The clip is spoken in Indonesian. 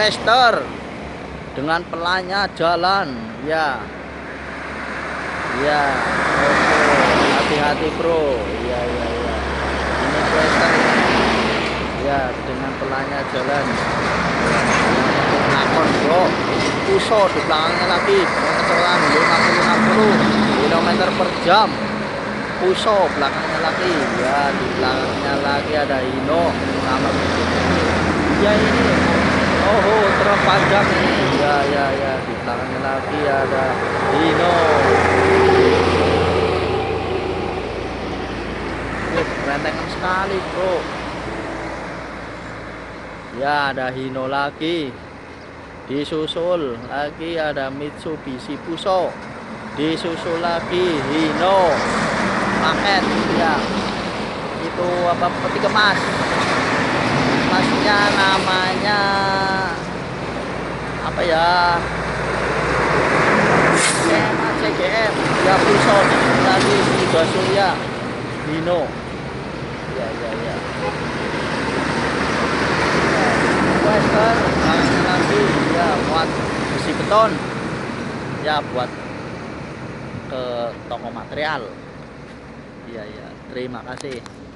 Quester dengan pelannya jalan ya. Ya, oke, hati-hati bro. Ya, ya, ya. Ini Quester ya, dengan pelannya jalan. Nakon bro, Puso di belakangnya lagi kecepatan 50-60 km/jam. Puso belakangnya lagi ya, di belakangnya lagi ada Hino sama ya ini. Oh, terpanjang ini ya, ya, ya, di belakangnya lagi ada Hino. Rentengan sekali bro ya, ada Hino lagi, disusul lagi ada Mitsubishi Puso, disusul lagi Hino paket ya, itu apa, peti kemas, masnya namanya apa ya, CGM ya, Puso lagi juga Surya Hino ya, ya, ya. Quester lagi ya, buat besi beton ya, buat ke toko material. Iya, ya, terima kasih.